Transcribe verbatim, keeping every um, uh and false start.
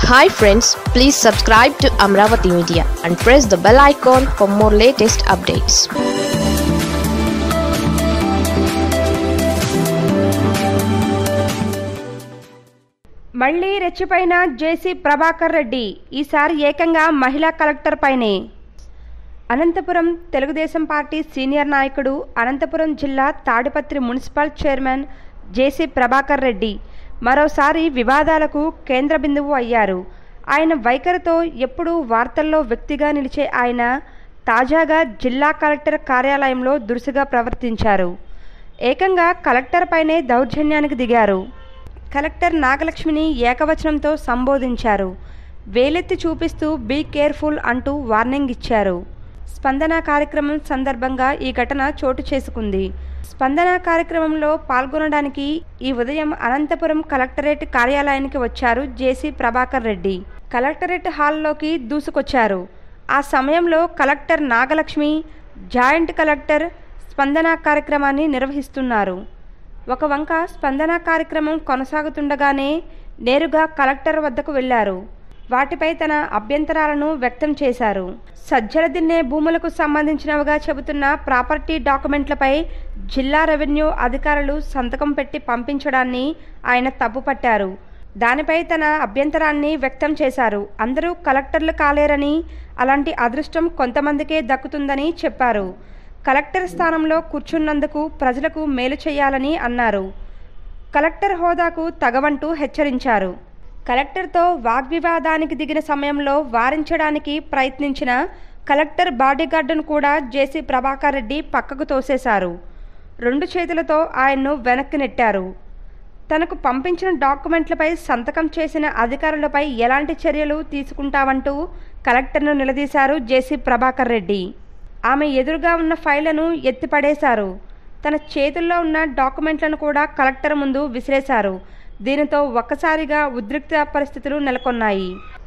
Hi friends, please subscribe to Amaravathi Media and press the bell icon for more latest updates. మళ్ళీ రెచ్చిపోయిన జేసీ ప్రభాకర్ రెడ్డి ఈసారి ఏకంగా మహిళా collector పైనే. Anantapuram Telugu Desam party senior నాయకుడు, అనంతపురం జిల్లా Tadipatri municipal chairman JC Prabhakar Reddy మరోసారి వివాదాలకు కేంద్ర బిందువు అయ్యారు. ఆయన వైఖరితో ఎప్పుడూ వార్తల్లో వ్యక్తిగా నిలిచే ఆయన తాజాగా జిల్లా కలెక్టర్ కార్యాలయంలో దురుసుగా ప్రవర్తించారు. ఏకంగా కలెక్టర్ పైనే దౌర్జన్యానికి దిగారు. కలెక్టర్ నాగలక్ష్మిని ఏకవచనంతో సంబోధించారు. వేలెత్తి చూపిస్తూ బీ కేర్ఫుల్ అంటూ వార్నింగ్ ఇచ్చారు. స్పందన కార్యక్రమం సందర్భంగా ఈ ఘటన చోటు చేసుకుంది. స్పందన కార్యక్రమంలో పాల్గొనడానికి ఈ ఉదయం అనంతపురం కలెక్టరేట్ కార్యాలయానికి వచ్చారు జేసీ ప్రభాకర్ రెడ్డి. కలెక్టరేట్ హాల్లోకి దూసుకొచ్చారు. ఆ సమయంలో కలెక్టర్ నాగలక్ష్మి, జాయింట్ కలెక్టర్ స్పందన కార్యక్రమాన్ని నిర్వహిస్తున్నారు. ఒక వంక స్పందన కార్యక్రమం కొనసాగుతుండగానే నేరుగా కలెక్టర్ వద్దకు వెళ్లారు. వాటిపై తన అభ్యంతరాలను వ్యక్తం చేశారు. సజ్జల దిన్నే భూములకు సంబంధించినవిగా చెబుతున్న ప్రాపర్టీ డాక్యుమెంట్లపై జిల్లా రెవెన్యూ అధికారులు సంతకం పెట్టి పంపించడాన్ని ఆయన తప్పుపట్టారు. దానిపై తన అభ్యంతరాన్ని వ్యక్తం చేశారు. అందరూ కలెక్టర్లు కాలేరని, అలాంటి అదృష్టం కొంతమందికే దక్కుతుందని చెప్పారు. కలెక్టర్ స్థానంలో కూర్చున్నందుకు ప్రజలకు మేలు చేయాలని అన్నారు. కలెక్టర్ హోదాకు తగవంటూ హెచ్చరించారు. కలెక్టర్తో వాగ్వివాదానికి దిగిన సమయంలో వారించడానికి ప్రయత్నించిన కలెక్టర్ బాడీగార్డును కూడా జేసీ ప్రభాకర్ రెడ్డి పక్కకు తోసేశారు. రెండు చేతులతో ఆయన్ను వెనక్కి నెట్టారు. తనకు పంపించిన డాక్యుమెంట్లపై సంతకం చేసిన అధికారులపై ఎలాంటి చర్యలు తీసుకుంటావంటూ కలెక్టర్ను నిలదీశారు జేసీ ప్రభాకర్ రెడ్డి. ఆమె ఎదురుగా ఉన్న ఫైళ్లను ఎత్తిపడేశారు. తన చేతుల్లో ఉన్న డాక్యుమెంట్లను కూడా కలెక్టర్ ముందు విసిరేశారు. దీనితో ఒక్కసారిగా ఉద్రిక్త పరిస్థితులు నెలకొన్నాయి.